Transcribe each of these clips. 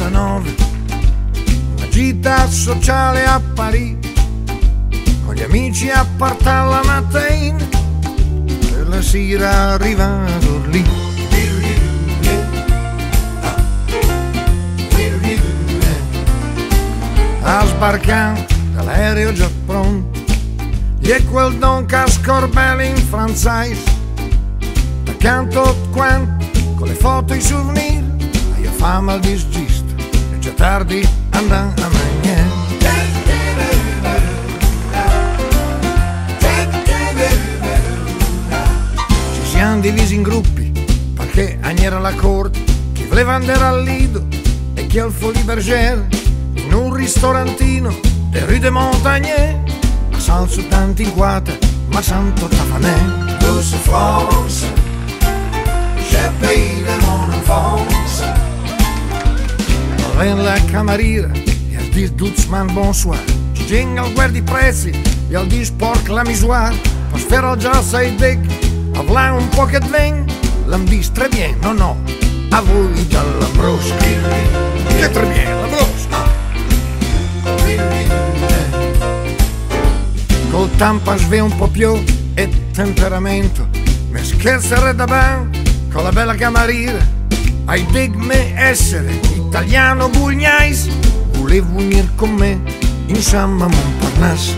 2009, una gita sociale a Parigi, con gli amici a partire la mattina, per la sera arrivato lì. A sbarcare dall'aereo già pronto, e quel don che scorbelli in francese, accanto quanto con le foto e i souvenir, io fame al disgisto e già tardi andare a mangiare. Ci siamo divisi in gruppi perché era la corte, chi voleva andare al Lido e chi al Folies Bergère, in un ristorantino de Rue de Montagne, a salso tanti in quata, ma santo tafanè. Douce France, j'ai payé de mon enfance. Ven la cameriera e al dis Dutzman bonsoir, ci ging al guardi prezzi e al dis porc la misoire, pas fer al già sei dec, a vlan un po' che ven, l'am dis très bien, no, a voi già l'ambrosa, che très bien, l'ambrosa. Col tampa sve un po' più e temperamento, me scherzare da ban con la bella cameriera, ai dig me essere italiano Gugnais, volevo venire con me in San Montparnasse.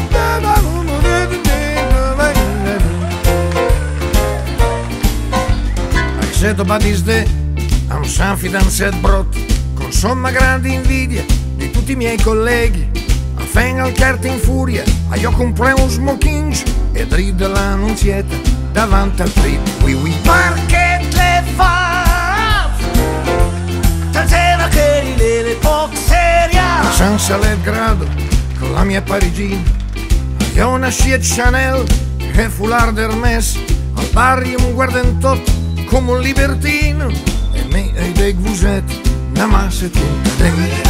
I said about this day, I'm San Fidanzet Brot, con somma grande invidia di tutti i miei colleghi. A fen al carte in furia, a io compré un smoking e ride l'annunzietta davanti al trip. Oui. Perché le fa? Stasera che le poche seria. A San Saletgrado, con la mia parigina, io una scia Chanel e foulard Hermès, al bar io mi guardo in tot come un libertino, e me e dei gusetti, una massa tutta dentro.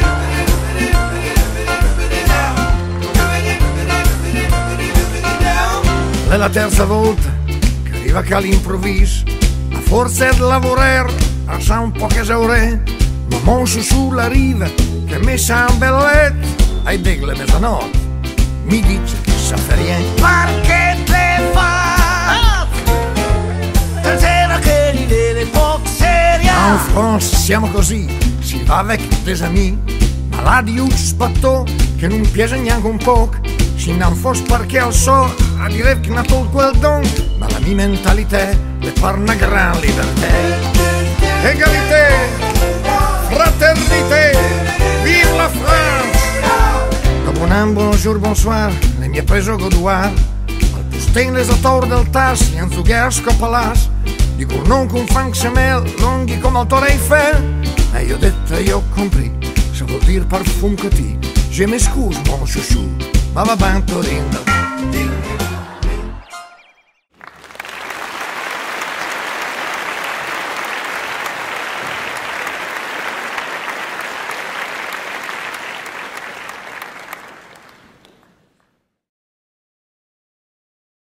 È la terza volta che arriva che all'improvviso, a forza di lavorare, a sa un po' che esaurè, ma monso sulla riva che messa un belletto, ai degle mezzanotte, mi dice che sa ferien. Perché le fa? Stasera che le poche seria. En France siamo così, si va avec des amis, ma là di uccio spattò che non piace neanche un po'. Se non fosse perché al so a dire che nato quel don, ma la mia mentalità le par una gran libertà. Egalité, fraternité, vive la France! Dopo un bonjour, bonsoir, le mie preso godoir, al postin les attor del tas, e un zughère scopalas, di gournon con fang semel, longhi come al Torre Eiffel, e io ho detto, io ho compris, ça vuol dire parfum que ti, je m'excuse mon chouchou, ma va ben Torino.